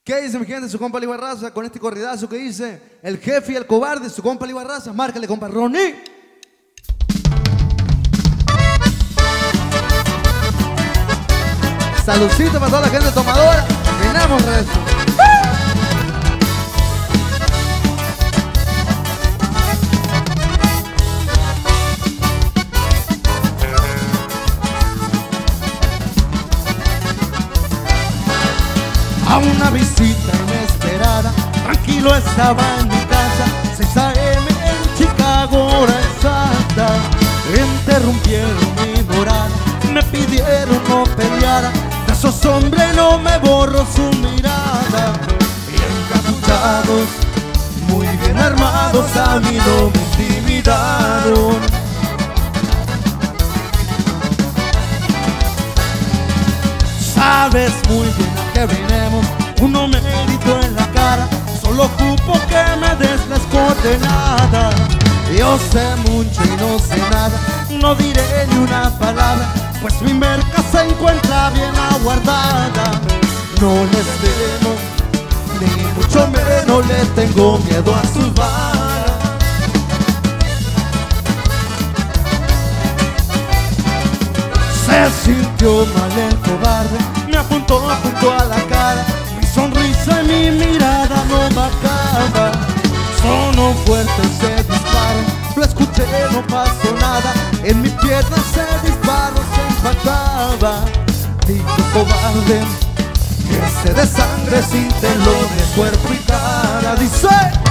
¿Qué dice mi gente? Su compa Libarraza con este corridazo que dice el jefe y el cobarde, su compa Libarraza. Márcale, compa Ronnie. Saludcito para toda la gente tomadora. Terminamos rezo. A una visita inesperada, tranquilo estaba en mi casa, 6 AM en Chicago, hora exacta. Interrumpieron mi morada, me pidieron no peleara, de esos hombres no me borro su mirada. Y encapuchados, muy bien armados, a mí no me intimidaron. Sabes muy bien a qué vinimos, uno me gritó en la cara, solo ocupo que me des la coordenada. Yo sé mucho y no sé nada, no diré ni una palabra, pues mi merca se encuentra bien aguardada. No les temo, ni mucho menos le tengo miedo a sus balas. Se sintió mal el cobarde, me apuntó a la cara, mi sonrisa y mi mirada no bajaba. Sonó fuerte ese disparo, lo escuché, no pasó nada, en mi pierna ese disparo se impactaba. Dijo cobarde, que se de sangre sin telón de cuerpo y cara, dice.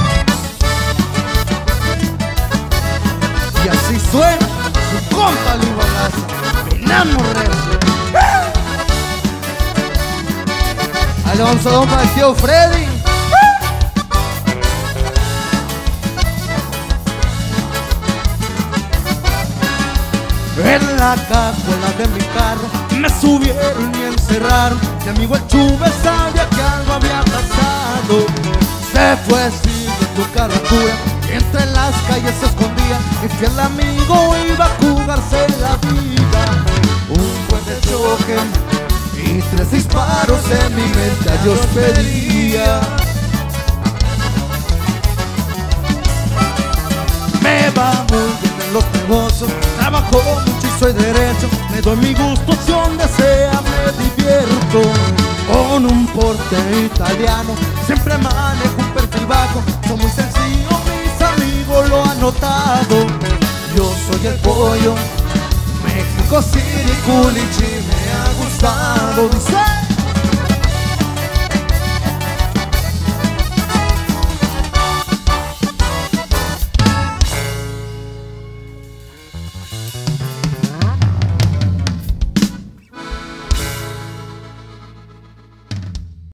Y así suena su compa Libarraza. Rezo. Alonso Don para el tío Freddy. En la cajuela de mi carro me subieron y encerraron. Mi amigo el Chube sabía que algo había pasado. Se fue siguiendo carratura, entre las calles se escondía. Mi fiel amigo iba a jugarse la vida. Un fuerte choque y 3 disparos en mi mente a Dios pedía. Me va muy bien en los negocios, trabajo mucho y soy derecho, me doy mi gusto si donde sea me divierto. Con un porte italiano siempre manejo un perfil bajo, soy muy sencillo, mis amigos lo han notado. Yo soy el pollo, México City, Culichi me ha gustado, dice.